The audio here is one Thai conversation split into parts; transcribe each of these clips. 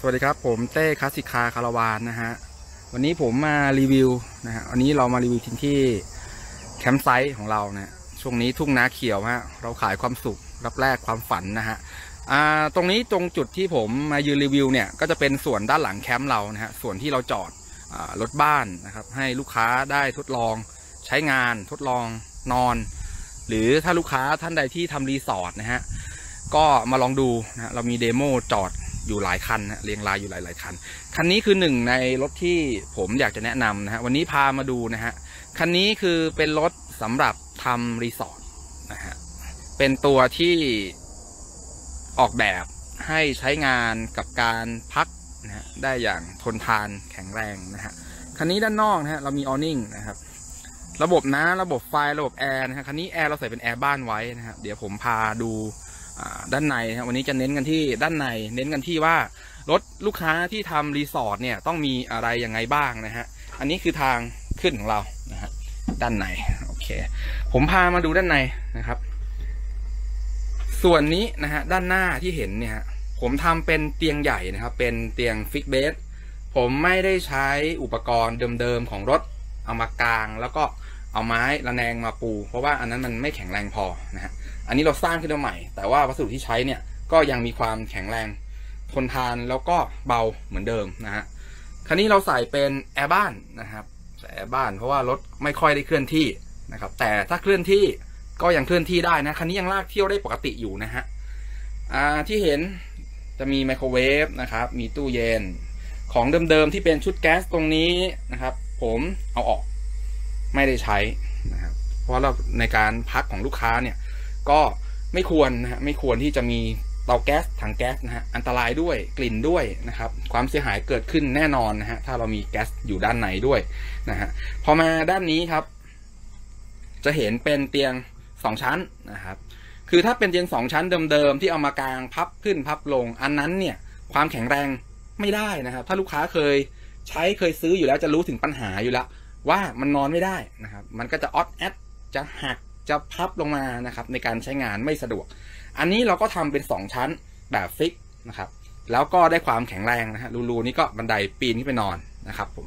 วัสดีครับผมเต้คลาสสิกคาร์คาราวานนะฮะวันนี้ผมมารีวิวนะฮะวันนี้เรามารีวิวที่แคมป์ไซต์ของเรานะช่วงนี้ทุ่งนาเขียวฮะเราขายความสุขรับแลกความฝันนะฮะตรงนี้ตรงจุดที่ผมมายืนรีวิวเนี่ยก็จะเป็นส่วนด้านหลังแคมป์เรานะฮะส่วนที่เราจอดรถบ้านนะครับให้ลูกค้าได้ทดลองใช้งานทดลองนอนหรือถ้าลูกค้าท่านใดที่ทำรีสอร์ทนะฮะก็มาลองดูนะเรามีเดโมจอดอยู่หลายคันนะเรียงรายอยู่หลายคันคันนี้คือหนึ่งในรถที่ผมอยากจะแนะนำนะฮะวันนี้พามาดูนะฮะคันนี้คือเป็นรถสำหรับทำรีสอร์ทนะฮะเป็นตัวที่ออกแบบให้ใช้งานกับการพักนะฮะได้อย่างทนทานแข็งแรงนะฮะคันนี้ด้านนอกนะฮะเรามีออนิ่งนะครับระบบน้ำระบบไฟระบบแอร์นะฮะคันนี้แอร์เราใส่เป็นแอร์บ้านไว้นะฮะเดี๋ยวผมพาดูด้านในนะวันนี้จะเน้นกันที่ด้านในเน้นกันที่ว่ารถลูกค้าที่ทำรีสอร์ทเนี่ยต้องมีอะไรยังไงบ้างนะฮะอันนี้คือทางขึ้นของเรานะฮะด้านในโอเคผมพามาดูด้านในนะครับส่วนนี้นะฮะด้านหน้าที่เห็นเนี่ยผมทำเป็นเตียงใหญ่นะครับเป็นเตียงฟิกเบสผมไม่ได้ใช้อุปกรณ์เดิมๆของรถเอามากางแล้วก็เอาไม้ระแนงมาปูเพราะว่าอันนั้นมันไม่แข็งแรงพอนะฮะอันนี้เราสร้างขึ้นมาใหม่แต่ว่าวัสดุที่ใช้เนี่ยก็ยังมีความแข็งแรงทนทานแล้วก็เบาเหมือนเดิมนะฮะคันนี้เราใส่เป็นแอร์บ้านนะครับใส่แอร์บ้านเพราะว่ารถไม่ค่อยได้เคลื่อนที่นะครับแต่ถ้าเคลื่อนที่ก็ยังเคลื่อนที่ได้นะคันนี้ยังลากเที่ยวได้ปกติอยู่นะฮะที่เห็นจะมีไมโครเวฟนะครับมีตู้เย็นของเดิมๆที่เป็นชุดแก๊สตรงนี้นะครับผมเอาออกไม่ได้ใช้นะครับเพราะเราในการพักของลูกค้าเนี่ยก็ไม่ควรนะฮะไม่ควรที่จะมีเตาแก๊สถังแก๊สนะฮะอันตรายด้วยกลิ่นด้วยนะครับความเสียหายเกิดขึ้นแน่นอนนะฮะถ้าเรามีแก๊สอยู่ด้านในด้วยนะฮะพอมาด้านนี้ครับจะเห็นเป็นเตียง2ชั้นนะครับคือถ้าเป็นเตียง2ชั้นเดิมๆที่เอามากางพับขึ้นพับลงอันนั้นเนี่ยความแข็งแรงไม่ได้นะครับถ้าลูกค้าเคยซื้ออยู่แล้วจะรู้ถึงปัญหาอยู่แล้วว่ามันนอนไม่ได้นะครับมันก็จะออดแอดจะหักจะพับลงมานะครับในการใช้งานไม่สะดวกอันนี้เราก็ทำเป็น2ชั้นแบบฟิกนะครับแล้วก็ได้ความแข็งแรงนะฮะรูนี้ก็บันไดปีนขึ้นไปนอนนะครับผม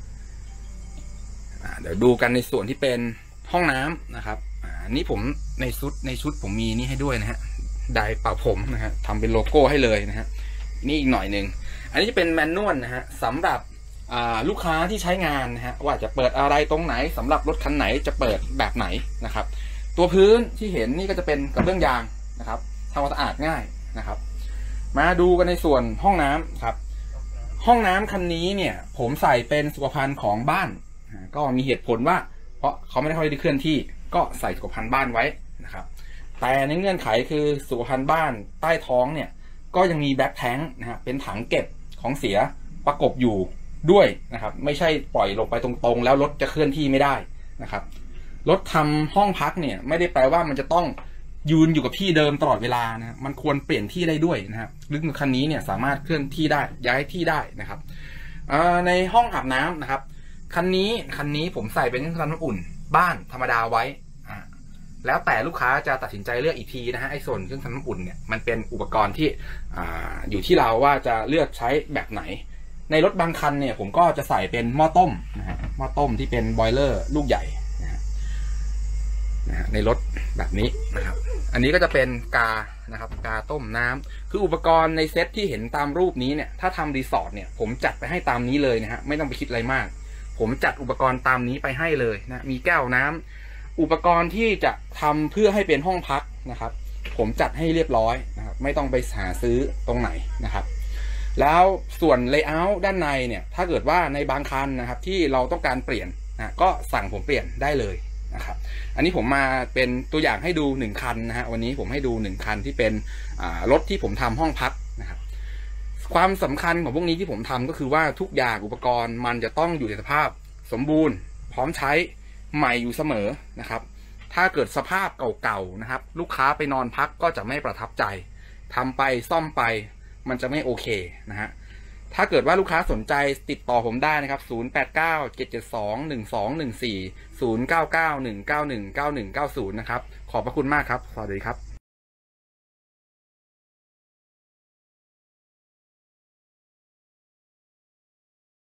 เดี๋ยวดูกันในส่วนที่เป็นห้องน้ำนะครับนี่ผมในชุดผมมีนี่ให้ด้วยนะฮะไดร์เป่าผมนะฮะทำเป็นโลโก้ให้เลยนะฮะนี่อีกหน่อยหนึ่งอันนี้จะเป็นแมนนวลนะฮะสำหรับลูกค้าที่ใช้งานนะฮะว่าจะเปิดอะไรตรงไหนสำหรับรถคันไหนจะเปิดแบบไหนนะครับตัวพื้นที่เห็นนี่ก็จะเป็นกระเบื้องยางนะครับทำความสะอาดง่ายนะครับมาดูกันในส่วนห้องน้ำครับห้องน้ำคันนี้เนี่ยผมใส่เป็นสุขภัณฑ์ของบ้านก็มีเหตุผลว่าเพราะเขาไม่ได้ค่อยได้เคลื่อนที่ก็ใส่สุขภัณฑ์บ้านไว้นะครับแต่ในเงื่อนไขคือสุขภัณฑ์บ้านใต้ท้องเนี่ยก็ยังมีแบ็คแทงค์นะฮะเป็นถังเก็บของเสียประกบอยู่ด้วยนะครับไม่ใช่ปล่อยลงไปตรงๆแล้วรถจะเคลื่อนที่ไม่ได้นะครับรถทำห้องพักเนี่ยไม่ได้แปลว่ามันจะต้องยืนอยู่กับที่เดิมตลอดเวลานะมันควรเปลี่ยนที่ได้ด้วยนะครับรถคันนี้เนี่ยสามารถเคลื่อนที่ได้ย้ายที่ได้นะครับในห้องอาบน้ำนะครับคันนี้ผมใส่เป็นเครื่องทำน้ำอุ่นบ้านธรรมดาไว้แล้วแต่ลูกค้าจะตัดสินใจเลือกอีกทีนะฮะไอ้ส่วนเครื่องทำน้ำอุ่นเนี่ยมันเป็นอุปกรณ์ที่อยู่ที่เราว่าจะเลือกใช้แบบไหนในรถบางคันเนี่ยผมก็จะใส่เป็นหม้อต้มนะฮะหม้อต้มที่เป็นบอยเลอร์ลูกใหญ่นะฮะในรถแบบนี้นะครับอันนี้ก็จะเป็นกานะครับกาต้มน้ำคืออุปกรณ์ในเซตที่เห็นตามรูปนี้เนี่ยถ้าทำรีสอร์ทเนี่ยผมจัดไปให้ตามนี้เลยนะฮะไม่ต้องไปคิดอะไรมากผมจัดอุปกรณ์ตามนี้ไปให้เลยนะมีแก้วน้ำอุปกรณ์ที่จะทำเพื่อให้เป็นห้องพักนะครับผมจัดให้เรียบร้อยนะครับไม่ต้องไปหาซื้อตรงไหนนะครับแล้วส่วนเลเยอร์ด้านในเนี่ยถ้าเกิดว่าในบางคันนะครับที่เราต้องการเปลี่ยนนะก็สั่งผมเปลี่ยนได้เลยนะครับอันนี้ผมมาเป็นตัวอย่างให้ดู1คันนะฮะวันนี้ผมให้ดู1คันที่เป็นรถที่ผมทำห้องพักนะครับความสำคัญของพวกนี้ที่ผมทำก็คือว่าทุกอย่างอุปกรณ์มันจะต้องอยู่ในสภาพสมบูรณ์พร้อมใช้ใหม่อยู่เสมอนะครับถ้าเกิดสภาพเก่าๆนะครับลูกค้าไปนอนพักก็จะไม่ประทับใจทำไปซ่อมไปมันจะไม่โอเคนะฮะถ้าเกิดว่าลูกค้าสนใจติดต่อผมได้นะครับ0897721214 0991919190นะครับขอบพระคุณมากครับสวัสดีครับ